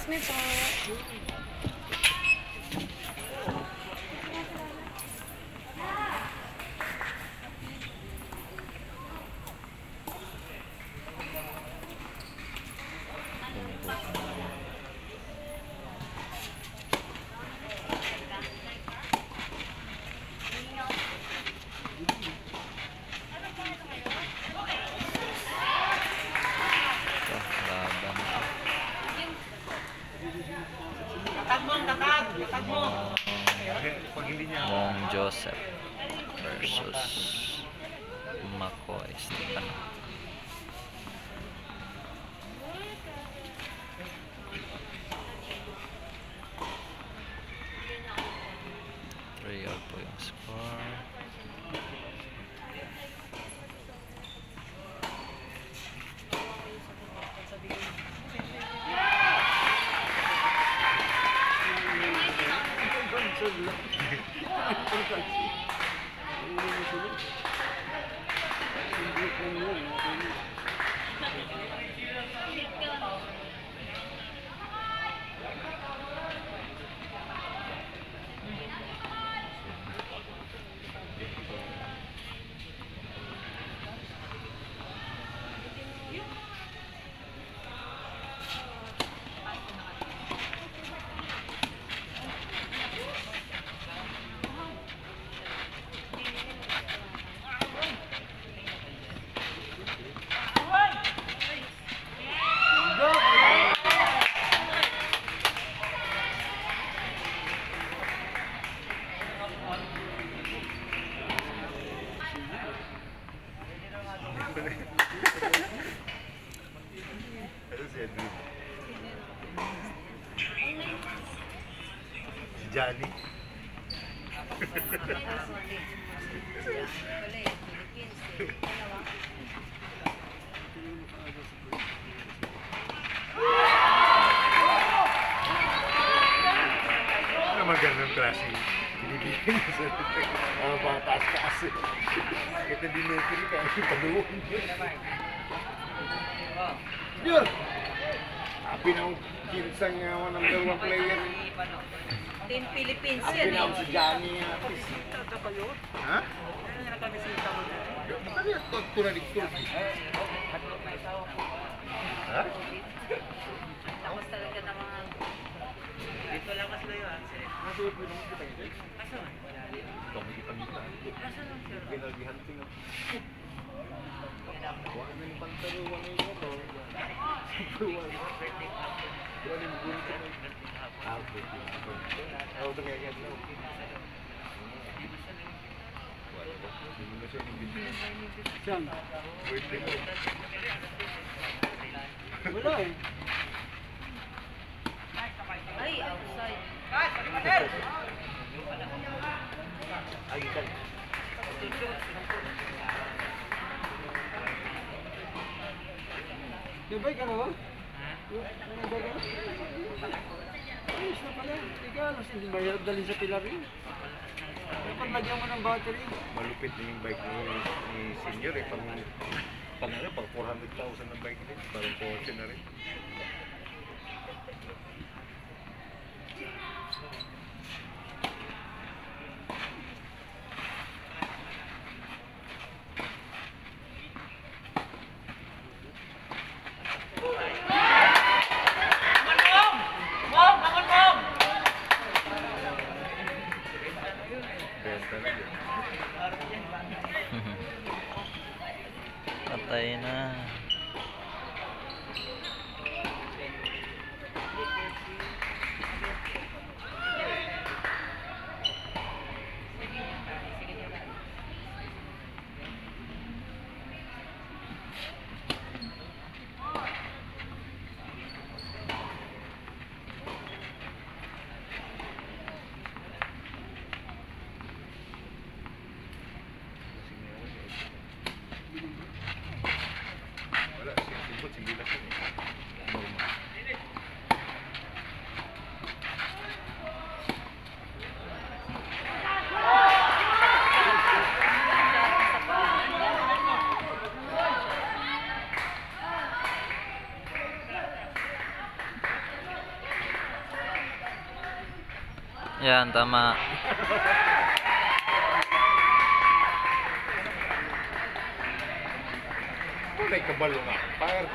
Excuse me po. Mong Joseph versus McCoy Stefano. Real po yung score. Johnny. Ano naman ganun klase? Binibigyan sa mga taas-taas. Kita dinukil ka, paduon. Yun! Happy na akong kinsang number 1 player. Team Philippines Happy yan na ako si Johnny. Ha? Ano yung contradictor? Ha? Tapos talaga ng mga... Dito lang kasi na yun. Nasa yung pinong kita yun? Kaso? Ito, may ipamila. Kaso lang sir? Pinalgihan tingnan. Huwag na yung pantalo, huwag na yung ito. Huwag na yung bunta. Ah, birthday. Ah, ito kaya yan. Saan? Birthday mo. Wala eh. Ay, outside. Ay, ikan. Nabay ka na ba? Nabay ka na? Ayos na pala. Ikaw, hindi mahirap dalhin sa pilar yun. Dapat lagyan mo ng battery. Malupit na yung bike ni senior eh. Pang 400,000 ang bike din. Parang Porsche na rin. Patay na. Yan, tama. Kulay kabalo nga. Fire.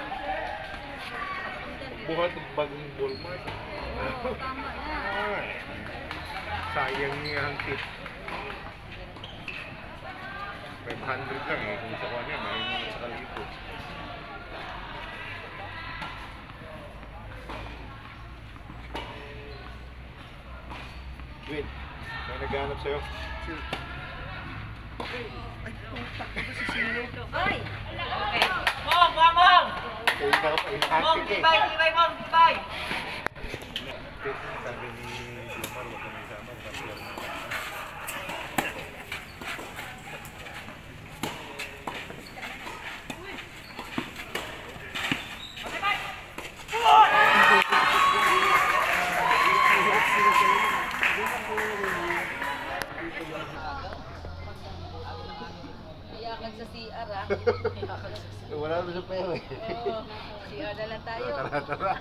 Buhat ng bagong Walmart. Oo, tama na. Ay. Sayang niya ang tip. 500 lang eh. Kung sa kanya, may mga sa kalito. Wait, may naghanap sa'yo. Ay! Okay. Mom! Mom! Kaya ka pa, Mom! inactive eh. Tibay! Mom! Tibay! Sabi ni Jumar, huwag kang isama. Kasi lang Iyakan sa CR ah. wala na sa pera eh. Oo, CR na lang tayo. Tara, tara.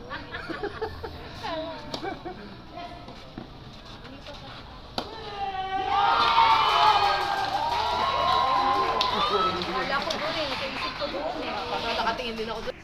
Wala ko doon eh. Kaisip ko doon eh. Nakatingin din ako doon.